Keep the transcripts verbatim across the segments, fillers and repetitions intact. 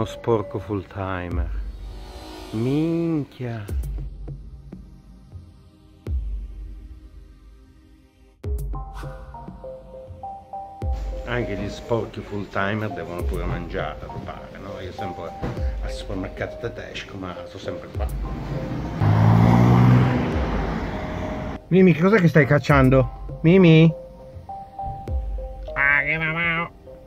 uno sporco full timer. Minchia. Anche gli sporchi full timer devono pure mangiare, mi pare, no? Io sempre al supermercato tedesco, ma sono sempre qua. Mimi, che cos'è che stai cacciando? Mimi? Ah, che mamma!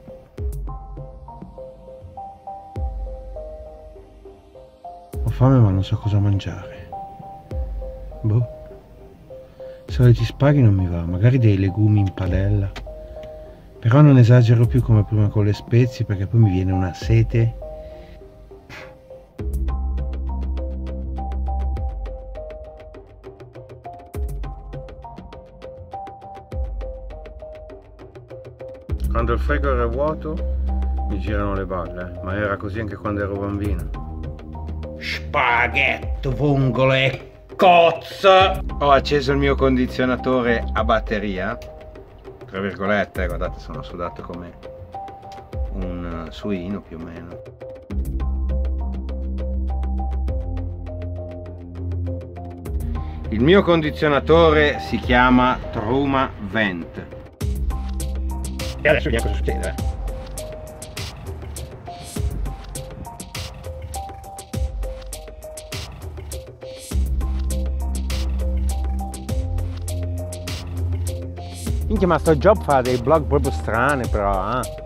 Ho fame ma non so cosa mangiare. Boh. Soliti spaghi non mi va, magari dei legumi in padella. Però non esagero più come prima con le spezie perché poi mi viene una sete. Quando il frigo era vuoto mi girano le balle, ma era così anche quando ero bambino. Spaghetto, vongole e cozza! Ho acceso il mio condizionatore a batteria. Tra virgolette, guardate, sono sudato come un suino più o meno. Il mio condizionatore si chiama Truma Vent. E adesso vediamo cosa succede. Minchia, ma sto job fa dei vlog proprio strani però, eh?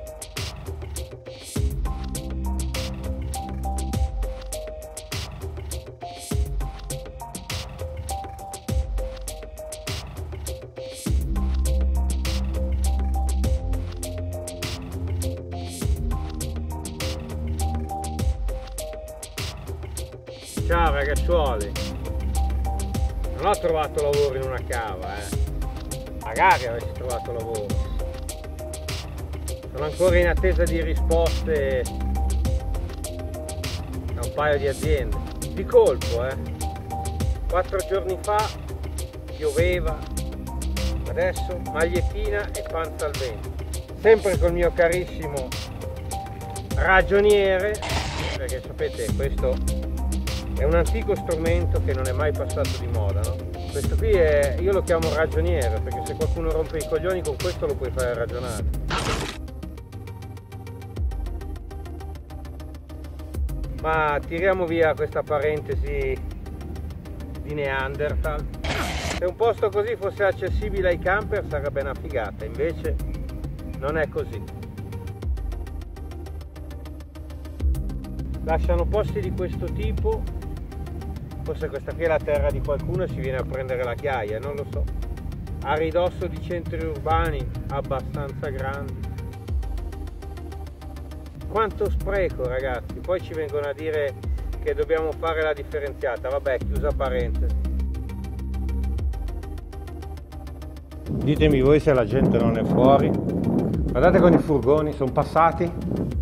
Ciao ragazzuoli, non ho trovato lavoro in una cava, eh. Magari avessi trovato lavoro. Sono ancora in attesa di risposte da un paio di aziende. Di colpo, eh. Quattro giorni fa pioveva, adesso magliettina e panza al vento. Sempre col mio carissimo ragioniere, perché sapete questo è un antico strumento che non è mai passato di moda, no? Questo qui è, io lo chiamo ragioniere, perché se qualcuno rompe i coglioni con questo lo puoi fare ragionare. Ma tiriamo via questa parentesi di Neanderthal. Se un posto così fosse accessibile ai camper sarebbe una figata, invece non è così. Lasciano posti di questo tipo. Forse questa qui è la terra di qualcuno e si viene a prendere la chiaia, non lo so. A ridosso di centri urbani abbastanza grandi. Quanto spreco, ragazzi, poi ci vengono a dire che dobbiamo fare la differenziata, vabbè, chiusa parentesi. Ditemi voi se la gente non è fuori. Guardate con i furgoni, sono passati